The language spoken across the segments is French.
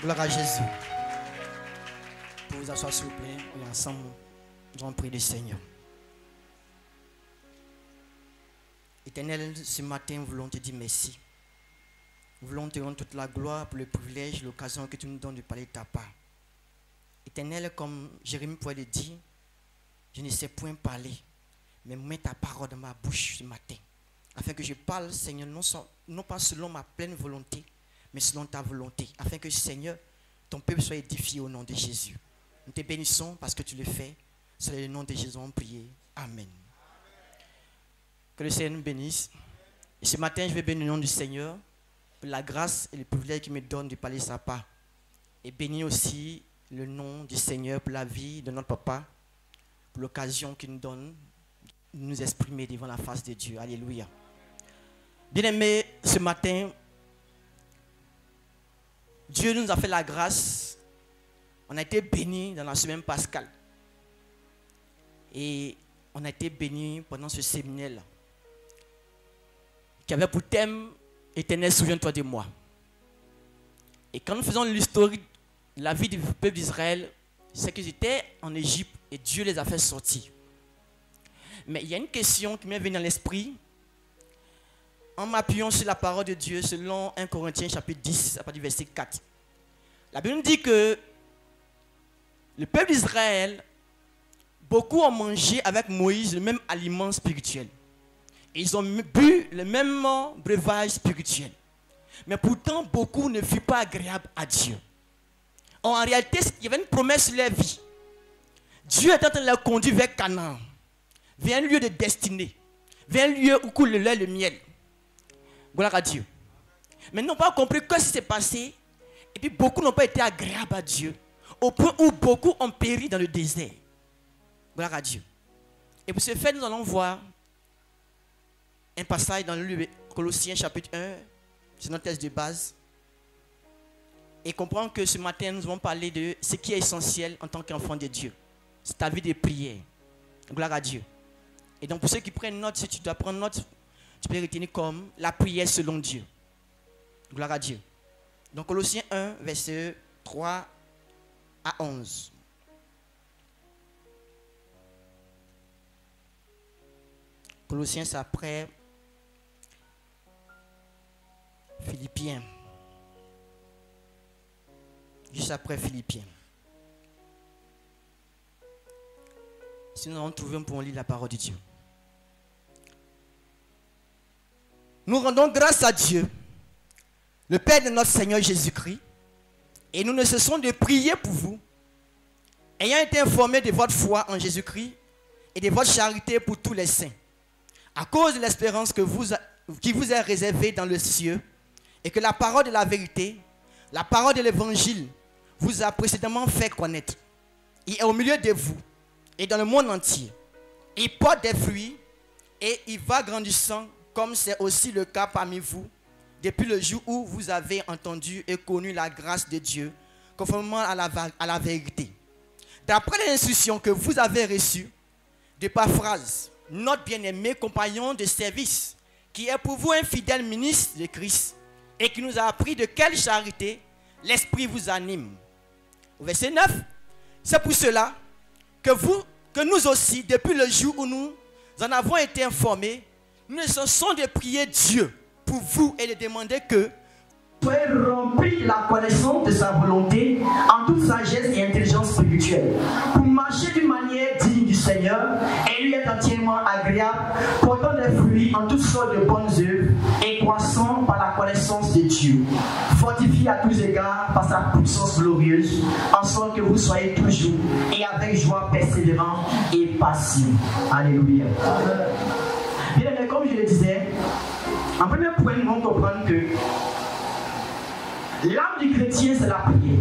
Gloire à Jésus. Pour vous asseoir s'il vous plaît, et ensemble, nous allons prier le Seigneur. Éternel, ce matin, nous voulons te dire merci. Nous voulons te rendre toute la gloire pour le privilège, l'occasion que tu nous donnes de parler de ta part. Éternel, comme Jérémie pouvait le dire, je ne sais point parler, mais mets ta parole dans ma bouche ce matin, afin que je parle, Seigneur, non pas selon ma pleine volonté, mais selon ta volonté, afin que, Seigneur, ton peuple soit édifié au nom de Jésus. Nous te bénissons parce que tu le fais. C'est le nom de Jésus, on prie. Amen. Que le Seigneur nous bénisse. Et ce matin, je vais bénir le nom du Seigneur pour la grâce et le privilège qu'il me donne de parler sa part. Et bénir aussi le nom du Seigneur pour la vie de notre papa, pour l'occasion qu'il nous donne de nous exprimer devant la face de Dieu. Alléluia. Bien-aimés, ce matin, Dieu nous a fait la grâce. On a été bénis dans la semaine pascale. Et on a été bénis pendant ce séminaire-là, qui avait pour thème « Éternel, souviens-toi de moi ». Et quand nous faisons l'historique de la vie du peuple d'Israël, c'est qu'ils étaient en Égypte et Dieu les a fait sortir. Mais il y a une question qui m'est venue dans l'esprit en m'appuyant sur la parole de Dieu selon 1 Corinthiens chapitre 10, à partir du verset 4. La Bible nous dit que le peuple d'Israël, beaucoup ont mangé avec Moïse le même aliment spirituel. Et ils ont bu le même breuvage spirituel. Mais pourtant, beaucoup ne furent pas agréables à Dieu. En réalité, il y avait une promesse sur leur vie. Dieu était en train de les conduire vers Canaan, vers un lieu de destinée, vers un lieu où coule le lait et le miel. Gloire à Dieu. Mais ils n'ont pas compris ce qui s'est passé. Et puis beaucoup n'ont pas été agréables à Dieu, au point où beaucoup ont péri dans le désert. Gloire à Dieu. Et pour ce fait, nous allons voir un passage dans le Colossiens chapitre 1, c'est notre texte de base. Et comprendre que ce matin, nous allons parler de ce qui est essentiel en tant qu'enfant de Dieu. C'est ta vie de prière. Gloire à Dieu. Et donc pour ceux qui prennent note, si tu dois prendre note, tu peux retenir comme la prière selon Dieu. Gloire à Dieu. Donc Colossiens 1, verset 3 à 11. Colossiens, c'est après Philippiens. Juste après Philippiens. Si nous allons trouver, nous pouvons lire la parole de Dieu. Nous rendons grâce à Dieu, le Père de notre Seigneur Jésus-Christ, et nous ne cessons de prier pour vous, ayant été informés de votre foi en Jésus-Christ et de votre charité pour tous les saints, à cause de l'espérance qui vous est réservée dans le ciel, et que la parole de la vérité, la parole de l'évangile, vous a précédemment fait connaître. Il est au milieu de vous et dans le monde entier. Il porte des fruits et il va grandissant, comme c'est aussi le cas parmi vous, depuis le jour où vous avez entendu et connu la grâce de Dieu, conformément à la vérité. D'après les instructions que vous avez reçues de Épaphras, notre bien-aimé compagnon de service, qui est pour vous un fidèle ministre de Christ, et qui nous a appris de quelle charité l'Esprit vous anime. Au verset 9, c'est pour cela que nous aussi, depuis le jour où nous en avons été informés, nous ne cessons de prier Dieu pour vous et de demander que soyez remplis de la connaissance de sa volonté en toute sagesse et intelligence spirituelle, pour marcher d'une manière digne du Seigneur et lui être entièrement agréable, portant des fruits en toutes sortes de bonnes œuvres et croissant par la connaissance de Dieu, fortifié à tous égards par sa puissance glorieuse, en sorte que vous soyez toujours et avec joie persévérant et patient. Alléluia. Bien aimé, comme je le disais, en premier point, nous devons comprendre que l'âme du chrétien, c'est la prière.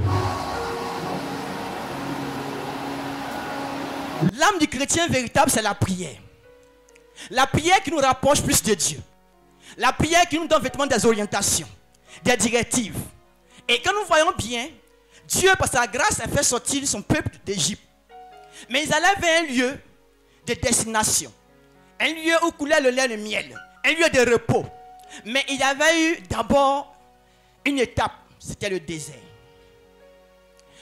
L'âme du chrétien véritable, c'est la prière. La prière qui nous rapproche plus de Dieu. La prière qui nous donne vêtements des orientations, des directives. Et quand nous voyons bien, Dieu, par sa grâce, a fait sortir son peuple d'Égypte. Mais ils allaient vers un lieu de destination. Un lieu où coulait le lait et le miel. Un lieu de repos. Mais il y avait eu d'abord une étape, c'était le désert.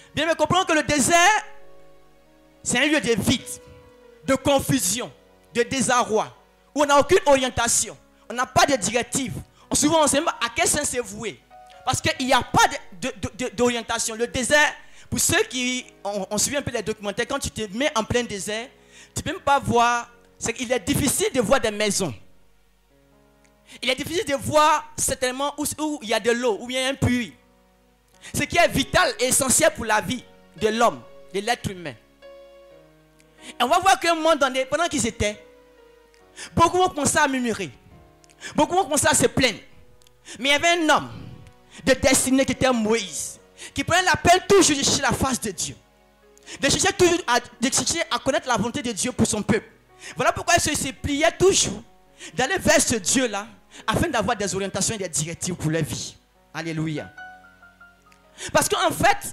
Bien, mais comprenons que le désert, c'est un lieu de vide, de confusion, de désarroi, où on n'a aucune orientation, on n'a pas de directive. Souvent, on ne sait pas à quel sens c'est voué. Parce qu'il n'y a pas d'orientation. Le désert, pour ceux qui ont suivi un peu les documentaires, quand tu te mets en plein désert, tu ne peux même pas voir. Il est difficile de voir des maisons. Il est difficile de voir certainement où il y a de l'eau, où il y a un puits. Ce qui est vital et essentiel pour la vie de l'homme, de l'être humain. Et on va voir qu'à un moment donné, pendant qu'ils étaient, beaucoup vont commencer à murmurer. Beaucoup vont commencer à se plaindre. Mais il y avait un homme de destinée qui était Moïse, qui prenait la peine toujours de chercher la face de Dieu. De chercher toujours à connaître la volonté de Dieu pour son peuple. Voilà pourquoi il se pliait toujours d'aller vers ce Dieu-là, afin d'avoir des orientations et des directives pour leur vie. Alléluia. Parce qu'en fait,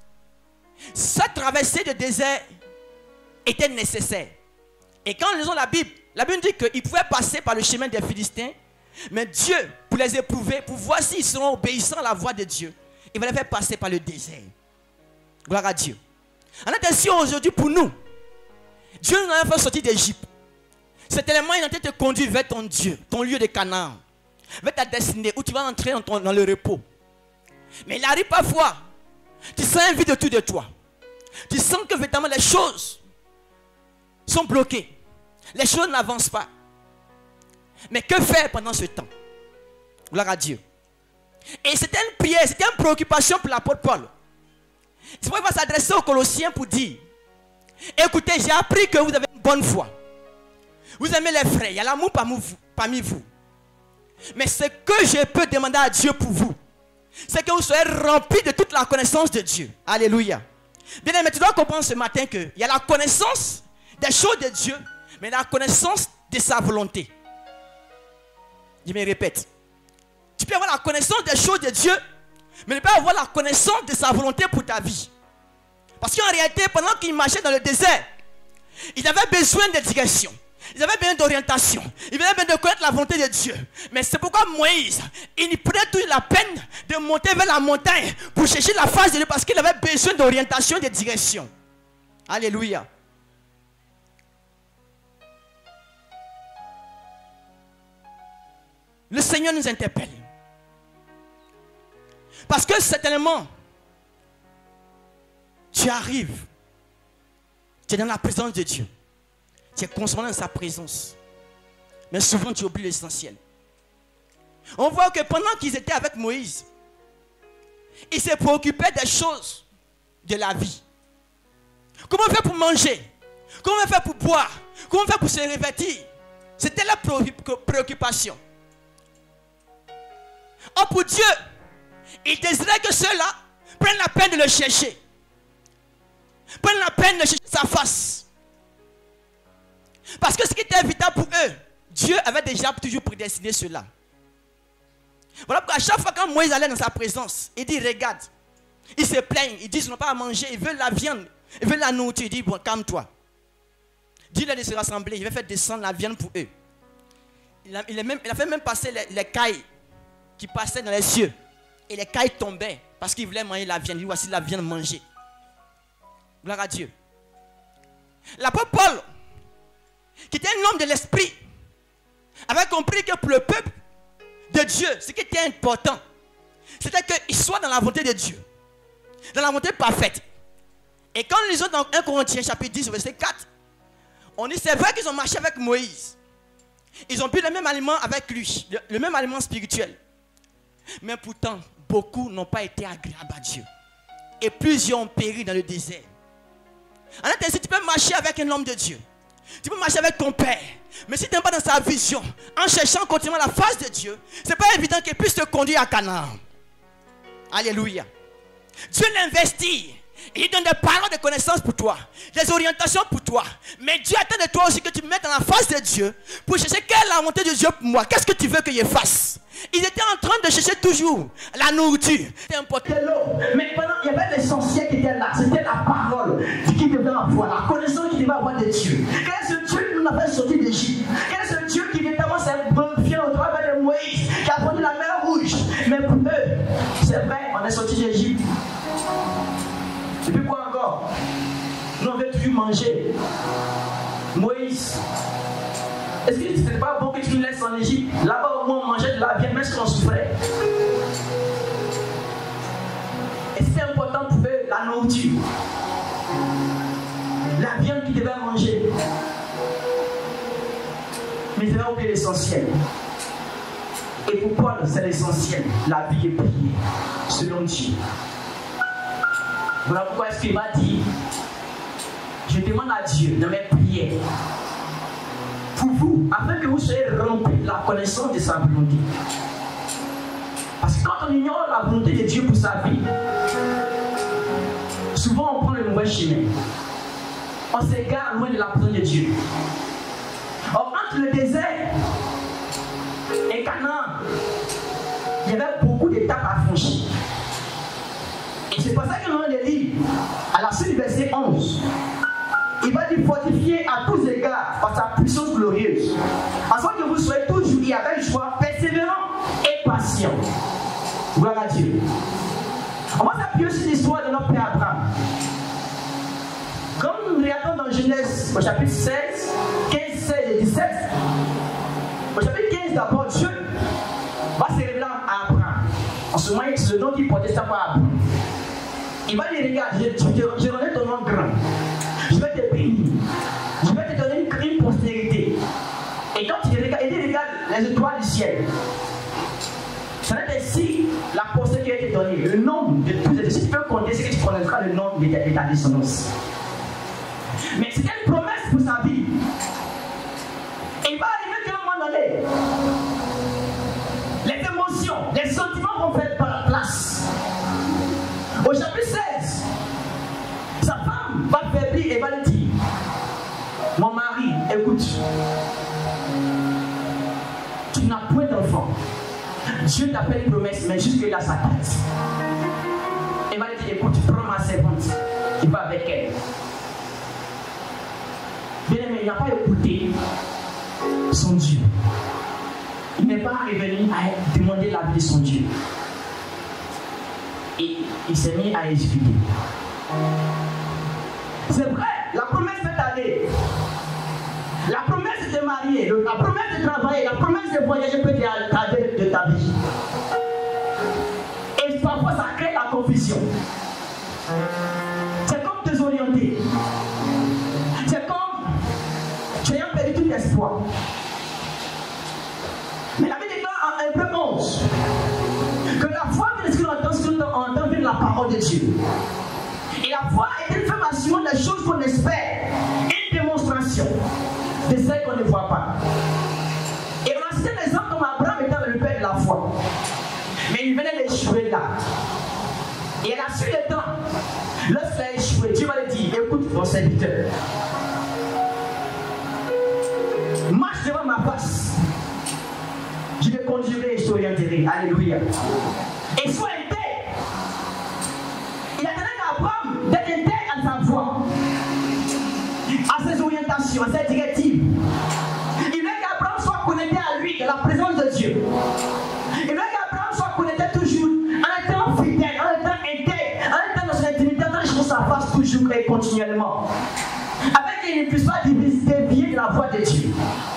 cette traversée de désert était nécessaire. Et quand nous lisons la Bible dit qu'ils pouvaient passer par le chemin des Philistins, mais Dieu, pour les éprouver, pour voir s'ils seront obéissants à la voix de Dieu, il va les faire passer par le désert. Gloire à Dieu. En attention aujourd'hui pour nous, Dieu nous a fait sortir d'Égypte. C'est tellement il a te conduire vers ton Dieu, ton lieu de Canaan, vers ta destinée, où tu vas entrer dans le repos. Mais il arrive parfois, tu sens un vide autour de toi. Tu sens que véritablement les choses sont bloquées. Les choses n'avancent pas. Mais que faire pendant ce temps? Gloire à Dieu. Et c'était une prière, c'était une préoccupation pour l'apôtre Paul. C'est pourquoi il va s'adresser aux Colossiens pour dire: écoutez, j'ai appris que vous avez une bonne foi. Vous aimez les frères, il y a l'amour parmi vous. Mais ce que je peux demander à Dieu pour vous, c'est que vous soyez remplis de toute la connaissance de Dieu. Alléluia. Bien aimé, tu dois comprendre ce matin qu'il y a la connaissance des choses de Dieu, mais la connaissance de sa volonté. Je me répète. Tu peux avoir la connaissance des choses de Dieu, mais ne pas avoir la connaissance de sa volonté pour ta vie. Parce qu'en réalité, pendant qu'ils marchaient dans le désert, ils avaient besoin de direction. Ils avaient besoin d'orientation. Ils avaient besoin de connaître la volonté de Dieu. Mais c'est pourquoi Moïse, il prenait toute la peine de monter vers la montagne pour chercher la face de Dieu, parce qu'il avait besoin d'orientation et de direction. Alléluia. Le Seigneur nous interpelle. Parce que certainement, tu arrives, tu es dans la présence de Dieu. Tu es consommé dans sa présence. Mais souvent tu oublies l'essentiel. On voit que pendant qu'ils étaient avec Moïse, ils se préoccupaient des choses de la vie. Comment faire pour manger? Comment faire pour boire? Comment faire pour se revêtir? C'était la préoccupation. Or pour Dieu, il désirait que ceux-là prennent la peine de le chercher. Prennent la peine de chercher sa face. Parce que ce qui était vital pour eux, Dieu avait déjà toujours prédestiné cela. Voilà pourquoi à chaque fois quand Moïse allait dans sa présence, il dit: regarde, ils se plaignent, ils disent qu'ils n'ont pas à manger, ils veulent la viande, ils veulent la nourriture. Il dit: bon, calme-toi. Dis-leur de se rassembler, il va faire descendre la viande pour eux. Il a fait même passer les cailles qui passaient dans les cieux. Et les cailles tombaient parce qu'ils voulaient manger la viande. Il dit: voici la viande mangée. Gloire à Dieu. L'apôtre Paul, qui était un homme de l'esprit, avait compris que pour le peuple de Dieu, ce qui était important, c'était qu'il soit dans la volonté de Dieu, dans la volonté parfaite. Et quand nous lisons dans 1 Corinthiens chapitre 10 verset 4, on dit: c'est vrai qu'ils ont marché avec Moïse, ils ont bu le même aliment avec lui, le même aliment spirituel, mais pourtant beaucoup n'ont pas été agréables à Dieu et plusieurs ont péri dans le désert. En fait, si tu peux marcher avec un homme de Dieu, tu peux marcher avec ton père, mais si tu n'es pas dans sa vision, en cherchant continuellement la face de Dieu, ce n'est pas évident qu'il puisse te conduire à Canaan. Alléluia. Dieu l'investit. Il donne des paroles de connaissance pour toi, des orientations pour toi. Mais Dieu attend de toi aussi que tu te mettes dans la face de Dieu pour chercher quelle est la volonté de Dieu pour moi. Qu'est-ce que tu veux que je fasse? Ils étaient en train de chercher toujours la nourriture. C'était important. Mais pendant, il y avait l'essentiel qui était là. C'était la parole qui devait avoir, la connaissance qui devait avoir de Dieu. Quel est ce Dieu qui nous a fait sortir d'Égypte? Quel est ce Dieu qui véritablement s'est glorifié au travers de Moïse, qui a produit la mer rouge? Mais pour eux, c'est vrai, on est sorti d'Égypte. Et puis quoi encore? Nous on veut toujours manger. Moïse, est-ce que ce n'est pas bon que tu nous laisses en Égypte? Là-bas au moins on mangeait de la viande, même si on souffrait. Et c'était important pour eux, la nourriture. La viande qu'ils devaient manger. Mais ils avaient oublié l'essentiel. Et pour Paul, c'est l'essentiel. La vie est priée, selon Dieu. Voilà pourquoi est-ce qu'il m'a dit, je demande à Dieu de mes prières pour vous, afin que vous soyez remplis de la connaissance de sa volonté. Parce que quand on ignore la volonté de Dieu pour sa vie, souvent on prend le mauvais chemin. On s'égare loin de la présence de Dieu. Or, entre le désert et Canaan, il y avait beaucoup d'étapes à franchir. Et c'est pour ça que dans le livre, à la suite du verset 11, il va dire fortifier à tous égards par sa puissance glorieuse, afin que vous soyez toujours et avec joie, persévérants et patients. Gloire à Dieu. On va s'appuyer sur l'histoire de notre Père Abraham. Comme nous regardons dans Genèse au chapitre 16, 15, 16 et 17, au chapitre 15 d'abord, Dieu va se révéler à Abraham. En ce moment, c'est le nom qu'il portait, ça par Abraham. Il va dire, regarde, je rendrai ton nom grand. Je vais te bénir. Je vais te donner une postérité. Et quand tu regardes les étoiles du ciel, ça va être ainsi la postérité qui a été donnée. Le nombre de tous les si tu peux compter, c'est que tu connaîtras le nombre de ta descendance. Mais c'était une promesse pour sa vie. Et il va arriver qu'à un moment donné, les émotions, les sentiments vont faire place. Au chapitre 16, sa femme va faiblir et va lui dire, mon mari, écoute, tu n'as point d'enfant. Dieu t'a fait une promesse, mais jusque là, ça tâte. Elle va lui dire, écoute, prends ma servante, tu vas avec elle. Bien aimé, il n'a pas écouté son Dieu. Il n'est pas revenu à demander la vie de son Dieu. Et il s'est mis à expliquer. C'est vrai, la promesse peut aller. La promesse de te marier, la promesse de travailler, la promesse de voyager peut t'aider de ta vie. Et parfois ça crée la confusion. C'est comme désorienter. C'est comme tu as perdu tout espoir. Mais la Bible dit en Hébreux 11 que la foi vient de ce qu'on entend vient de la parole de Dieu. Et la foi est une affirmation des choses qu'on espère, une démonstration de celles qu'on ne voit pas. Et on a cité des hommes comme Abraham étant le père de la foi. Mais il venait d'échouer là. Et à la suite du temps, lorsqu'il a échoué, Dieu va lui dire, écoute mon serviteur, marche devant ma face. Je te conduirai et je t'orienterai. Alléluia. Et sois intègre. Il attendait qu'Abraham d'être intègre à sa voix, à ses orientations, à ses directives. Il veut qu'Abraham soit connecté à lui, à la présence de Dieu. Il veut qu'Abraham soit connecté toujours, en étant fidèle, en étant intègre, en étant dans son intimité, en étant dans sa face toujours et continuellement. Afin qu'il ne puisse pas dévier de la voix de Dieu.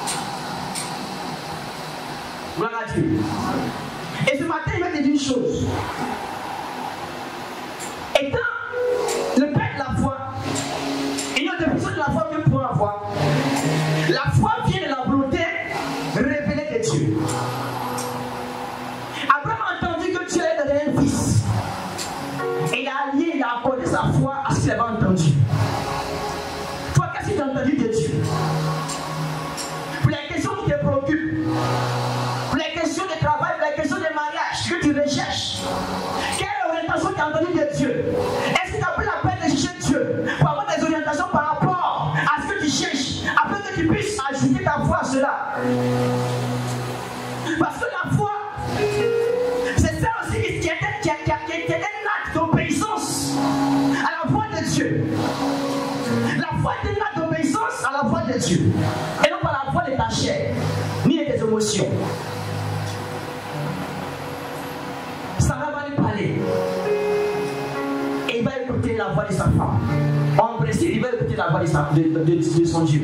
Gloire à Dieu. Et ce matin, il va te dire une chose. Étant le père de la foi, une autre définition de la foi que nous pouvons avoir, la foi vient de la volonté révélée de Dieu. Abraham a entendu que Dieu allait donner un fils. Et il a allié, il a accordé sa foi à ce qu'il avait entendu. Toi, qu'est-ce que tu as entendu de Dieu? Pour les questions qui te préoccupent, pour les questions de travail, pour les questions de mariage que tu recherches, quelle orientation tu as entendue de Dieu? Est-ce que tu as pris la peine de chercher Dieu pour avoir des orientations par rapport à ce que tu cherches, afin que tu puisses ajouter ta foi à cela? Parce que la foi, c'est ça aussi qui est un acte d'obéissance à la voix de Dieu. La foi est un acte d'obéissance à la voix de Dieu, et non pas la voix de ta chair, ni de tes émotions. Sarah va lui parler, et il va écouter la voix de sa femme. En principe, il veut écouter la voix de son Dieu.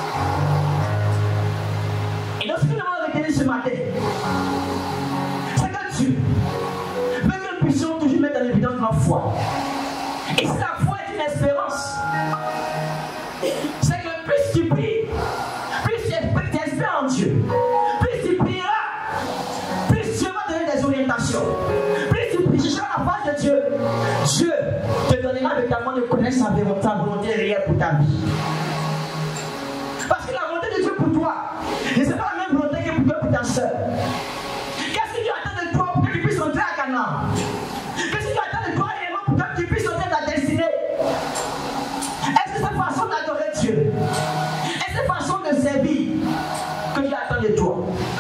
Et donc, ce que nous avons retenu ce matin, c'est que Dieu veut que nous puissions toujours mettre en évidence notre foi. Et si la foi est une espérance, c'est que plus tu pries, plus tu espères en Dieu, plus tu prieras, plus Dieu va donner des orientations. Plus tu prieras la face de Dieu, Dieu te donnera véritablement de connaître sa volonté réelle pour ta vie. Parce que la volonté de Dieu pour toi, ce n'est pas la même volonté que pour ta soeur. Qu'est-ce que Dieu attend de toi pour que tu puisses entrer à Canaan? Qu'est-ce que Dieu attend de toi réellement pour que tu puisses entrer à ta destinée? Est-ce que c'est cette façon d'adorer Dieu? Est-ce cette façon de servir que Dieu attend de toi?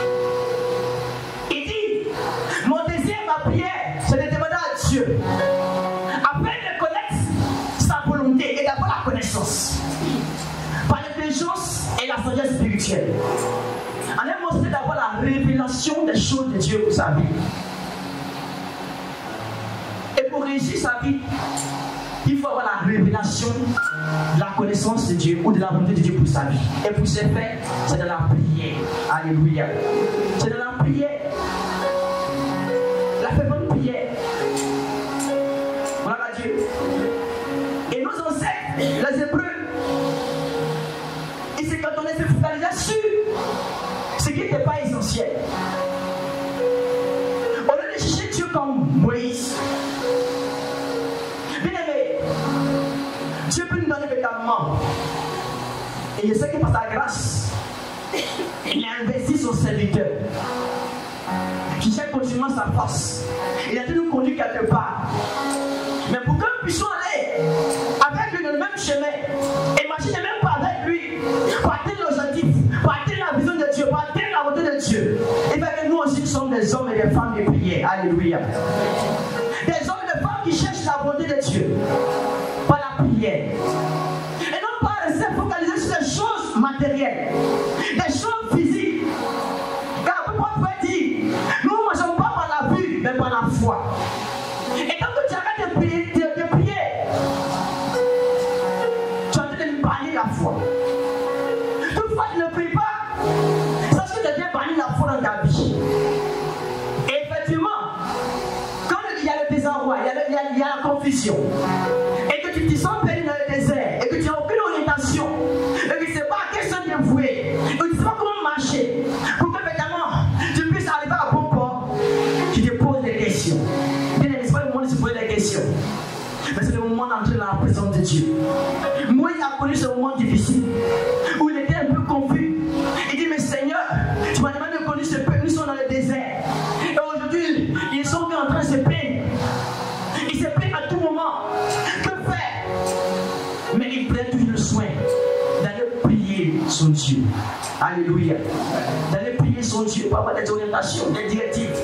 Il dit, mon désir, ma prière, c'est de demander à Dieu afin de connaître sa volonté et d'avoir la connaissance par l'intelligence et la sagesse spirituelle. En un mot, c'est d'avoir la révélation des choses de Dieu pour sa vie. Et pour réussir sa vie, il faut avoir la révélation de la connaissance de Dieu ou de la volonté de Dieu pour sa vie. Et pour ce faire, c'est de la prière. Alléluia. C'est de la prière. La fervente prière. Voilà Dieu. Et nos ancêtres, les Hébreux, ils se cantonnaient, se focalisaient sur ce qui n'était pas essentiel. Au lieu de chercher Dieu comme Moïse, bien aimé, Dieu peut nous donner véritablement. Et je sais que par sa grâce, il a investi son serviteur qui cherche continuellement sa force. Il a dû nous conduire quelque part. Mais pour que nous puissions aller avec lui dans le même chemin, imaginez même pas avec lui, pour atteindre l'objectif, pour atteindre la vision de Dieu, pour atteindre la volonté de Dieu. Et bien que nous aussi nous sommes des hommes et des femmes de prière. Alléluia. Des hommes et des femmes qui cherchent la volonté de Dieu par la prière. Et non pas rester focalisé sur des choses matérielles, des choses physiques. Car pourquoi on peut dire, nous ne marchons pas par la vue, mais par la foi. Et tant que tu arrêtes de prier, tu es en train de bannir la foi. Toutefois, tu ne pries pas, sache que tu viens bannir la foi dans ta vie. Et effectivement, quand il y a le désarroi, il y a la confusion, et que tu te sens perdu dans le désert, et que tu n'as aucune orientation, et que tu ne sais pas à quel sens dévouer, et que tu ne sais pas comment marcher, pour que évidemment tu puisses arriver à bon port, tu te poses des questions. Bien aimé, ce n'est pas le moment de se poser des questions, mais c'est le moment d'entrer dans la présence de Dieu. Moïse a connu ce moment difficile, où il était un peu confus. Il dit, mais Seigneur, tu m'as demandé de conduire ce peuple, nous sommes dans le désert. Et aujourd'hui, ils sont en train de se plaindre. Ils se plaignent à tout moment. Que faire? Mais ils prennent toujours le soin d'aller prier son Dieu. Alléluia. D'aller prier son Dieu pour avoir des orientations, des directives.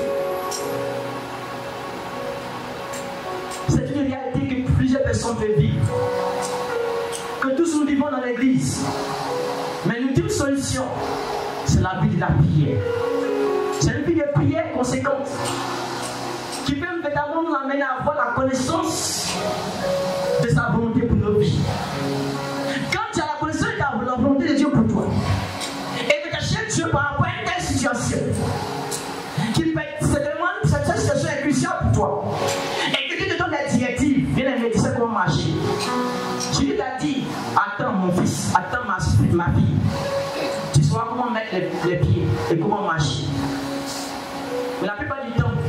C'est une réalité que plusieurs personnes peuvent vivre. Que tous nous vivons dans l'église. Mais l'ultime solution, c'est la vie de la prière. C'est une vie de prière conséquente qui peut véritablement nous amener à avoir la connaissance de sa volonté pour nos vies. Quand tu as la connaissance de la volonté de Dieu pour toi, et que tu achètes Dieu par rapport à une telle situation, qui peut être certainement cette situation est cruciale pour toi, et que Dieu te donne des directives, viens et me dire comment marcher. Jésus t'a dit, attends mon fils, attends ma fille, tu sauras comment mettre les pieds et comment marcher. Mais la plupart du temps,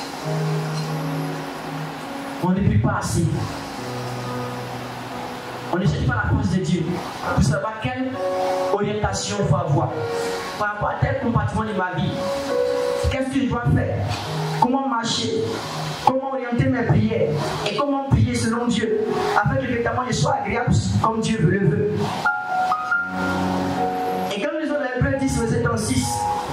on ne prie pas assez. On ne cherche pas la force de Dieu pour savoir quelle orientation il faut avoir par rapport à tel compartiment de ma vie. Qu'est-ce que je dois faire? Comment marcher? Comment orienter mes prières? Et comment prier selon Dieu afin que véritablement je sois agréable comme Dieu le veut. Et comme nous avons Hébreux 10, verset 36,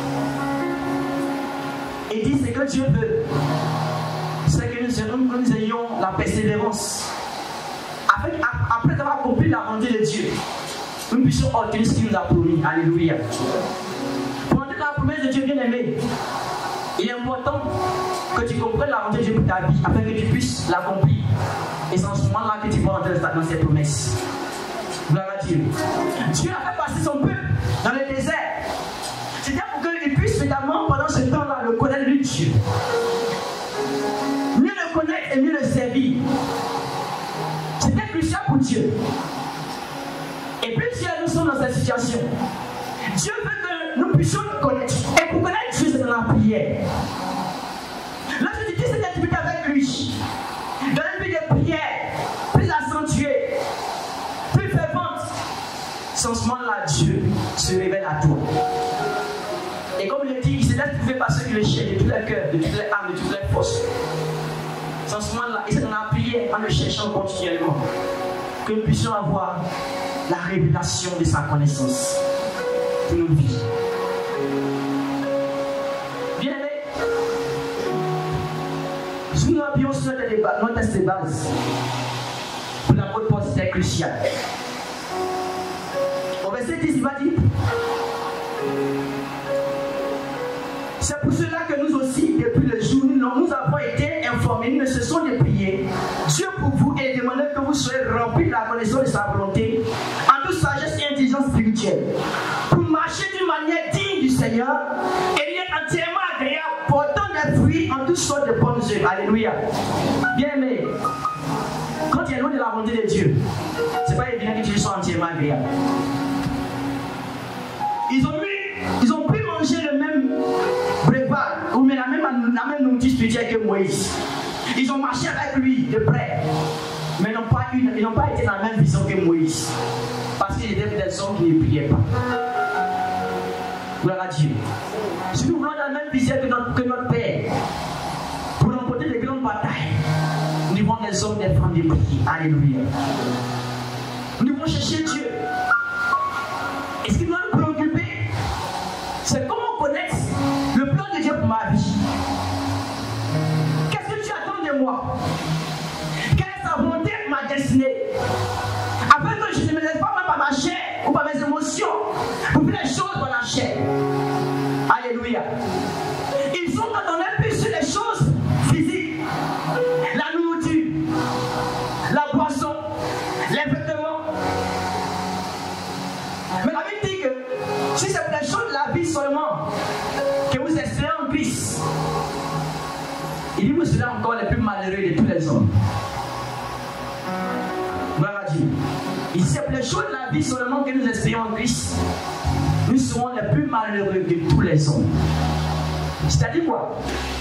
il dit ce que Dieu veut, c'est que nous ayons la persévérance. Après avoir accompli la volonté de Dieu, nous puissions obtenir ce qu'il nous a promis. Alléluia. Pour entrer dans la promesse de Dieu bien-aimé, il est important que tu comprennes la volonté de Dieu pour ta vie, afin que tu puisses l'accomplir. Et c'est en ce moment-là que tu vas entrer dans ses promesses. Gloire à Dieu. Dieu a fait passer son peuple dans le désert. C'était pour qu'il puisse également, pendant ce temps-là, le connaître lui Dieu. Mieux le connaître et mieux le servir. C'était crucial pour Dieu. Et puis Dieu, nous sommes dans cette situation. Dieu veut que nous puissions le connaître. Et pour connaître Dieu, c'est dans la prière. Là, je dis, cette activité avec lui. Dans une vie de prière, plus accentuée, plus fervente. Sans ce moment-là, Dieu se révèle à toi. Et comme je l'ai dit, il se laisse trouver par ceux qui le cherchent de tout leur cœur, de toutes les âmes, de toutes les forces. Sans ce moment-là, et c'est dans la prière, en le cherchant continuellement, que nous puissions avoir la révélation de sa connaissance pour nos vies. Bien-aimés, si nous appuyons sur notre test de base, pour l'apôtre Paul, c'était crucial. Au verset 10, il va dire: c'est pour cela que nous aussi, depuis le jour où nous avons été informés, nous ne cessons de prier Dieu pour vous et de demander que vous soyez remplis de la connaissance de sa volonté, en toute sagesse et intelligence spirituelle, pour marcher d'une manière digne du Seigneur et lui être entièrement agréable, portant des fruits en toutes sortes de bonnes œuvres. Alléluia. Bien-aimé, quand tu es loin de la volonté de Dieu, ce n'est pas évident que tu sois entièrement agréable. Ils ont pu manger le même breuvage ou la même nourriture spirituelle que Moïse. Ils ont marché avec lui de près, mais ils n'ont pas été dans la même vision que Moïse, parce qu'ils étaient des hommes qui ne priaient pas. Gloire à Dieu. Si nous voulons dans la même vision que notre Père, pour remporter de grandes batailles, nous devons des hommes, des femmes de prier. Alléluia. Nous devons chercher Dieu. Et ce qui doit nous préoccuper, c'est comment connaître le plan de Dieu pour ma vie. Qu'est-ce que tu attends de moi? Quelle est sa volonté pour ma destinée? Afin que je ne me laisse pas par ma chair ou par mes émotions pour faire les choses dans la chair. Alléluia. Ils sont condamnés plus sur les choses physiques, la nourriture, la boisson, les vêtements. Mais la Bible dit que si c'est pour les choses de la vie seulement que vous espérez en Christ, il dit vous serez encore les plus malheureux de tous les hommes. Gloire à Dieu. Il dit c'est pour les choses de la vie seulement que nous espérons en Christ, nous serons les plus malheureux de tous les hommes. C'est-à-dire quoi?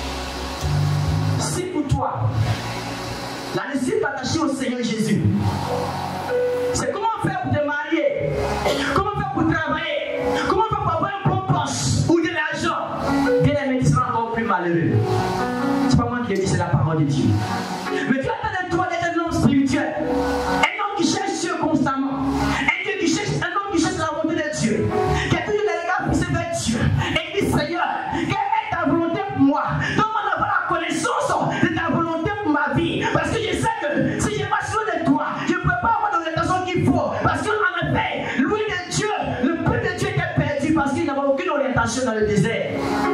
Si pour toi, la nécessité d'attacher au Seigneur Jésus, c'est comment faire pour te marier, comment faire pour travailler, comment faire pour avoir un bon poste ou de l'argent, bien aimé, tu seras encore plus malheureux. C'est pas moi qui le dis, c'est la parole de Dieu. Mais tu attends de toi d'être un homme spirituel, un homme qui cherche Dieu constamment, un homme qui cherche la volonté de Dieu, qui a toujours les regards poussés vers Dieu, et dit Seigneur, quelle est ta volonté pour moi? Donne-moi d'avoir la connaissance de ta volonté pour ma vie, parce que je sais que si je passe loin de toi, je ne peux pas avoir l'orientation qu'il faut, parce qu'en effet, loin de Dieu, le peuple de Dieu était perdu parce qu'il n'avait aucune orientation dans le désert.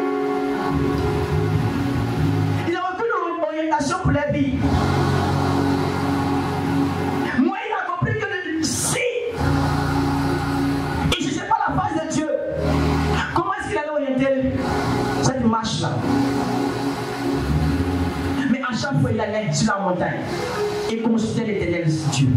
Il n'avait aucune orientation pour la vie. Moi, il a compris que si il ne cherchait pas la face de Dieu, comment est-ce qu'il allait orienter cette marche-là? Mais à chaque fois, il allait sur la montagne et consultait l'Éternel Dieu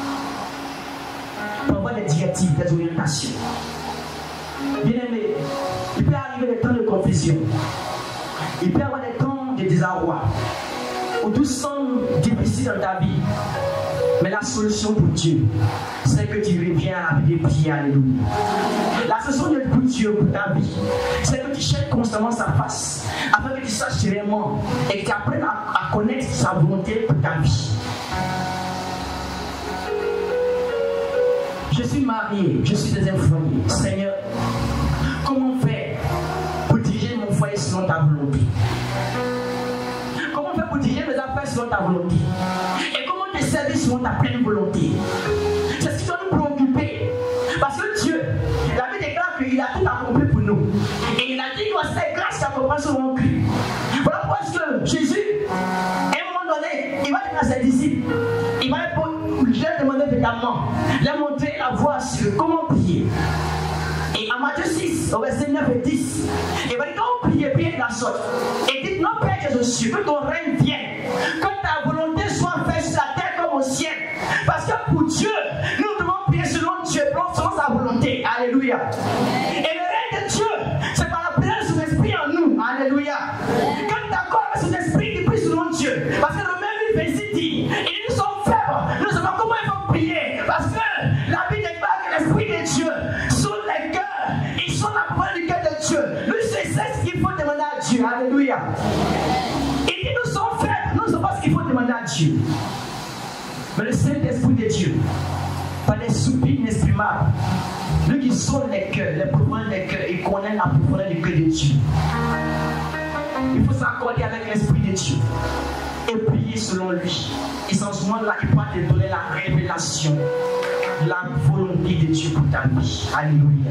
pour avoir des directives, des orientations. Bien aimé, il peut arriver des temps de confusion, il peut y avoir des temps de désarroi, où tout semble difficile dans ta vie. Mais la solution pour Dieu, c'est que tu reviens à la vie de prier. Alléluia. La solution pour Dieu pour ta vie, c'est que tu cherches constamment sa face, afin que tu saches réellement et que tu apprennes à connaître sa volonté pour ta vie. Je suis marié, je suis des foyer. Seigneur, comment faire pour diriger mon foyer selon ta volonté? Comment faire pour diriger mes affaires selon ta volonté? Et comment te servir selon ta pleine volonté? C'est ce qui doit nous préoccuper. Parce que Dieu, la Bible déclare qu'il a tout accompli pour nous. Et il a dit que c'est grâce à comprendre son cru. Voilà pourquoi Jésus, à un moment donné, il va dire à ses disciples, il va leur demander également, leur montrer la voie sur comment prier. Et en Matthieu 6, au verset 9 et 10, il va dire quand vous priez de la sorte, et dites, non Père qui es aux cieux, que ton règne vienne, que ta volonté soit faite sur la terre comme au ciel. Parce que pour Dieu, nous devons prier selon Dieu, selon sa volonté. Alléluia. Et le règne de Dieu, c'est par la présence de son esprit en nous. Alléluia. Quand tu es d'accord avec son esprit, tu pries selon Dieu. Parce que le même livre dit, et nous sommes faibles, nous savons comment il faut prier. Parce que la Bible déclare que l'esprit de Dieu sont les cœurs, ils sont la parole du cœur de Dieu. Nous, c'est ce qu'il faut demander à Dieu. Alléluia. Il dit, nous sommes faibles, nous ne savons pas ce qu'il faut demander à Dieu. Mais le Saint-Esprit de Dieu, par les soupirs inexprimables, lui qui sonde les cœurs, les profondeurs des cœurs, il connaît la profondeur du cœur de Dieu. Il faut s'accorder avec l'Esprit de Dieu et prier selon lui. Et sans ce moment-là, il va te donner la révélation de la volonté de Dieu pour ta vie. Alléluia.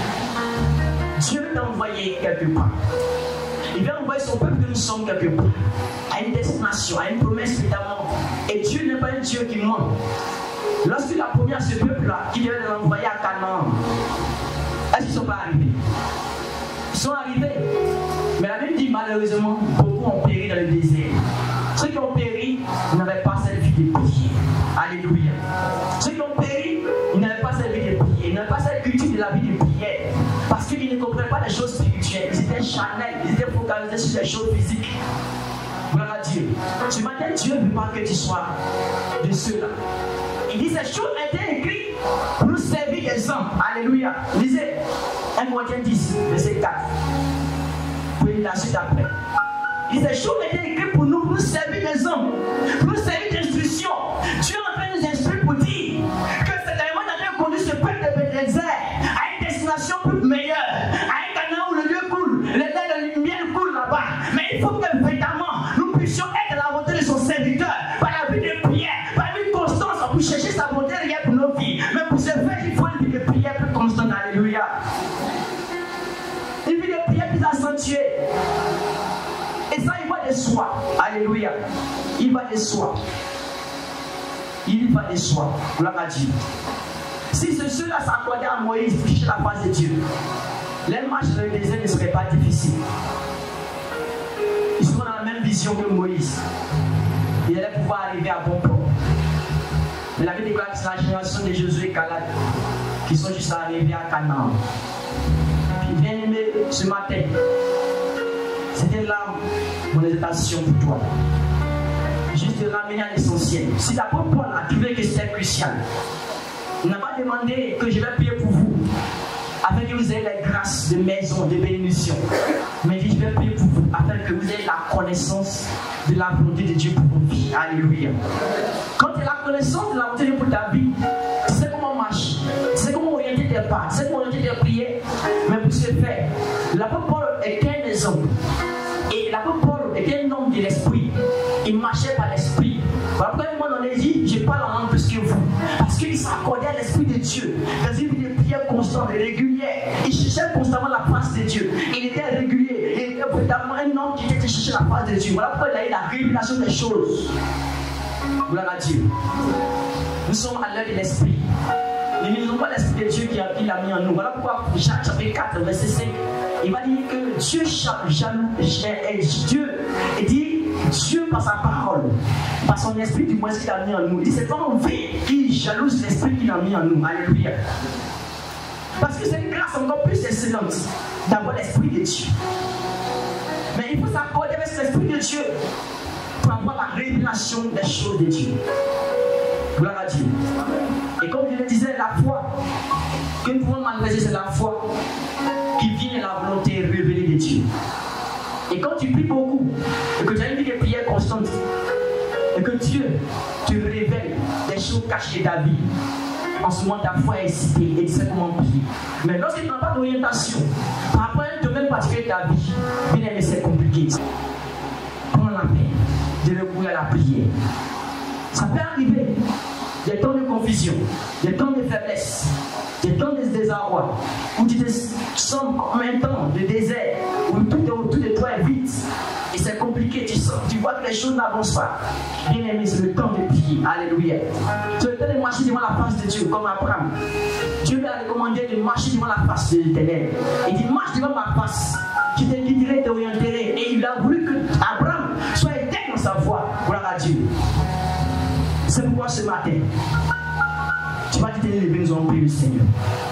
Dieu t'a envoyé quelque part. Il vient envoyer son peuple que nous sommes quelque part, à une destination, à une promesse évidemment. Et Dieu n'est pas un Dieu qui ment. Lorsqu'il a promis à ce peuple-là qu'il devait l'envoyer à Canaan, est-ce qu'ils ne sont pas arrivés? Ils sont arrivés. Mais la Bible dit malheureusement, beaucoup ont péri dans le désert. Ceux qui ont péri n'avaient pas cette vie de prière. Alléluia. Ceux qui ont péri, ils n'avaient pas cette vie de prière. Ils n'avaient pas cette culture de la vie de prière. Parce qu'ils ne comprenaient pas les choses spirituelles. Ils étaient charnels, ils étaient focalisés sur les choses physiques. Gloire à Dieu. Ce matin, Dieu ne veut pas que tu sois de ceux-là. Il dit ces choses étaient écrites pour nous servir d'exemple. Alléluia. Lisez 1 Corinthiens 10, verset 4. Vous pouvez lire la suite après. Il dit ces choses étaient écrites pour nous servir d'exemple, pour nous servir d'instruction. Dieu est en train de nous instruire pour dire que c'est carrément en train de conduire ce peuple de désert à une destination plus meilleure, à un Canaan où le lieu coule, le lait de lumière coule là-bas. Mais il faut que véritablement nous puissions être à la volonté de son serviteur par la vie de prière, par la vie de constance pour chercher sa volonté réelle pour nos vies. Mais pour ce faire, il faut une vie de prière plus constante. Alléluia. Une vie de prière plus accentuée. Et ça, il va de soi. Alléluia. Il va de soi. Il va de soi. Gloire à Dieu. Si ceux-là s'accordaient à Moïse pour chercher la face de Dieu, les marches dans le désert ne seraient pas difficiles. Ils seront dans la même vision que Moïse. Ils allaient pouvoir arriver à bon port. Mais la Bible déclare que c'est la génération de Josué et Caleb qui sont juste arrivés à Canaan. Puis bien aimé, ce matin, c'était là mon hésitation pour toi. Juste te ramener à l'essentiel. Si l'apôtre Paul a trouvé que c'était crucial, il n'a pas demandé que je vais prier pour vous, afin que vous ayez la grâce de maison, de bénédiction. Mais je vais prier pour vous, afin que vous ayez la connaissance de la volonté de Dieu pour vos vies. Alléluia. Quand tu as la connaissance de la volonté de Dieu pour ta vie, tu sais comment marcher, tu sais comment orienter tes pas, tu sais comment orienter tes prières. Mais pour ce faire, l'apôtre Paul est qu'un exemple. Et l'apôtre Paul était un homme de l'esprit. Il marchait par l'esprit. Voilà pourquoi moi on a dit, je parle en langue plus que vous. Parce qu'il s'accordait à l'esprit de Dieu. Dans une vie de prière constante et régulière. Il cherchait constamment la face de Dieu. Il était régulier. Il était véritablement un homme qui était chercher la face de Dieu. Voilà pourquoi il a eu la révélation des choses. Gloire à Dieu. Nous sommes à l'heure de l'esprit. Nous n'avons pas l'esprit de Dieu qui l'a mis en nous. Voilà pourquoi Jacques chapitre 4, verset 5, il va dire que Dieu dit Dieu par sa parole, par son esprit du moins qu'il a mis en nous. Il dit c'est pas envie qui jalouse l'esprit qu'il a mis en nous. Alléluia. Parce que c'est une grâce encore plus excellente d'avoir l'esprit de Dieu. Mais il faut s'accorder avec l'esprit de Dieu pour avoir la révélation des choses de Dieu. Gloire à Dieu. Et comme je le disais, la foi que nous pouvons manifester, c'est la foi qui vient de la volonté révélée de Dieu. Et quand tu pries beaucoup, et que tu as une vie de prière constante, et que Dieu te révèle des choses cachées de ta vie, en ce moment ta foi est excitée et tu sais comment prier. Mais lorsque tu n'as pas d'orientation, par rapport à un domaine particulier de ta vie, bien aimé, c'est compliqué. Prends la peine de recourir à la prière. Ça peut arriver. Des temps de confusion, des temps de faiblesse, des temps de désarroi, où tu te sens comme un temps de désert, où tout est autour de toi est vide. et c'est compliqué, tu vois que les choses n'avancent pas. Bien aimé, c'est le temps de prier. Alléluia. C'est le temps de marcher devant la face de Dieu, comme Abraham. Dieu lui a recommandé de marcher devant la face de l'Éternel. Il dit, marche devant ma face, je te guiderai, t'orienterai. Et il a voulu que Abraham soit éteint dans sa voie. Gloire à Dieu. C'est pourquoi ce matin, tu vas te lever, nous allons prier le Seigneur.